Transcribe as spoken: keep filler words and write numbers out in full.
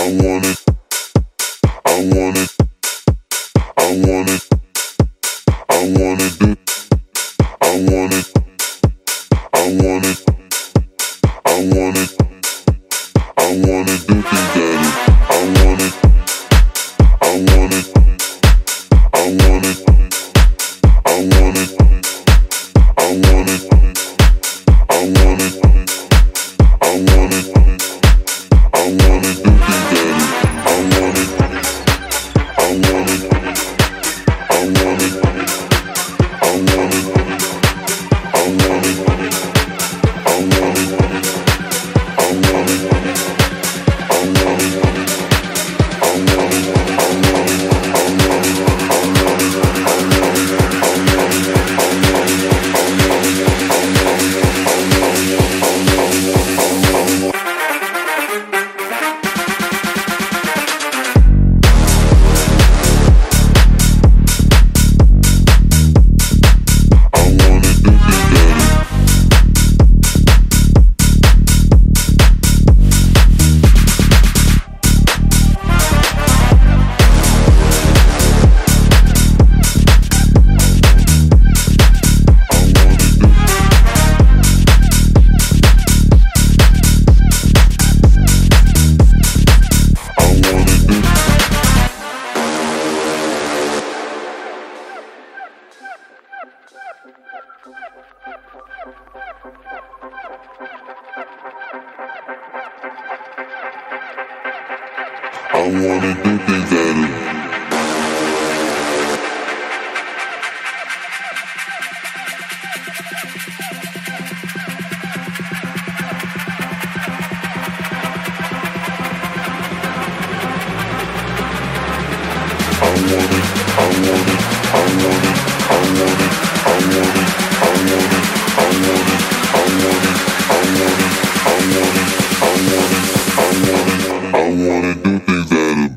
I wanna do things that I want it, I want it, I want it, I want it, I want it, I want it, I want it, I want it, I want it, I want it, I want it, I want it, I wanna do things that